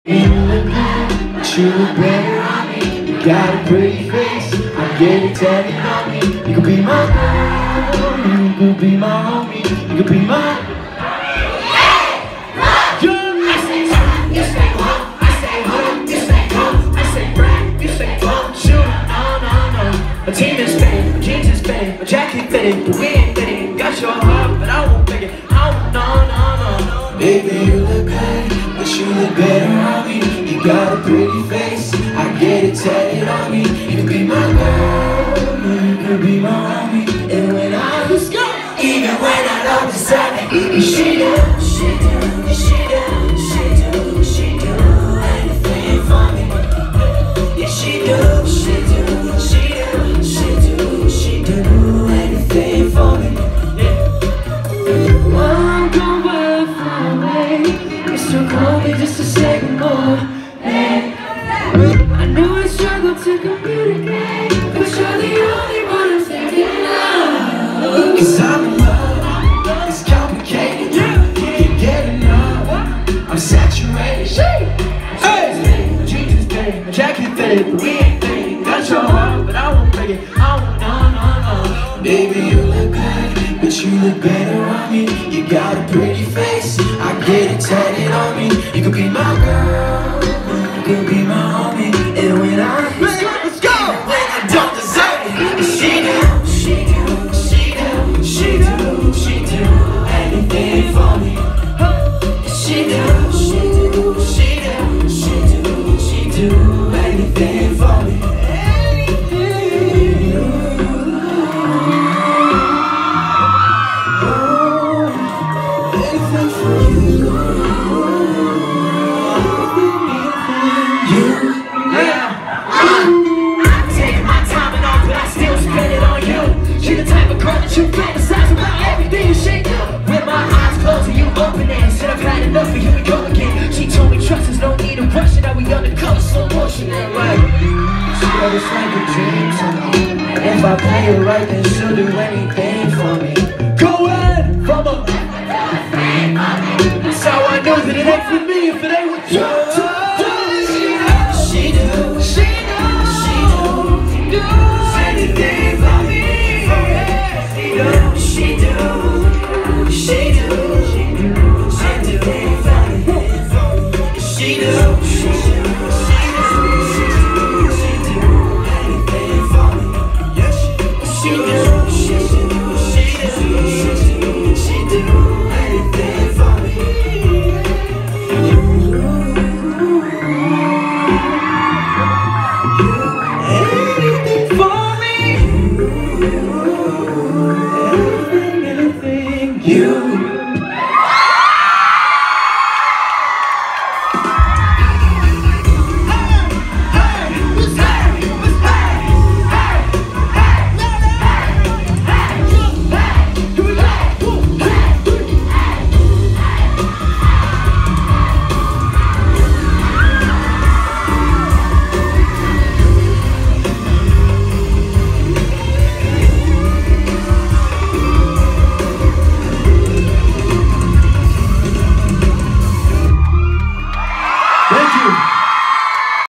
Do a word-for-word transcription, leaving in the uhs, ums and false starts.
You look good, but you look better on me. You got a pretty face, I'm getting tatted on me. You could be my girl, you could be my homie, you could be my I say turn, you say home, I say home, you say home, I say rap, you say home, shoot, no, no, no. My team is fitting, my jeans is fitting, my jacket fitting, but we ain't fitting. Got your heart, but I won't pick it, I won't, no, no, no. Baby, you look good, but you look better on me. You got a pretty face, I get it tatted on me. You could be my girl, you could be my homie. And when I was gone, even when I don't deserve it, she do, she do, she do, she do, she do anything for me. Yeah, she do, she do, she do, she do, she do anything for me. While I'm gone, while I'm far away, you still call me just a second more. Hey, I know I struggle to communicate, but you're the only one I'm thinking of. Cause I'm in love, it's complicated, can't get enough, I'm saturated. Hey, my jeans is fitting, my jacket fitted, but we ain't fitting. Got your heart, but I won't break it, I won't, no, no, no. Baby, you look good, but you look better on me. You got a pretty face, I get it tatted on me. You could be my girl, you could be my homie. And when I let's go, let's go. When I don't deserve it, she do, she do, she do, she do, she do anything for me. She do, she do, she do, she do, she do anything for me. You fantasize about everything you shake up. With my eyes closed and you open it. Said I've had enough and here we go again. She told me trust there's no need to rush it. Now we undercover slow motion and right. She said it's like a dream to me. And if I play it right then she'll do anything for me. Go ahead, from a that's how I know that it ain't for me if it ain't with you. She do, She does, she do, do anything for me. she do, she do, she do, she do, she do, she do.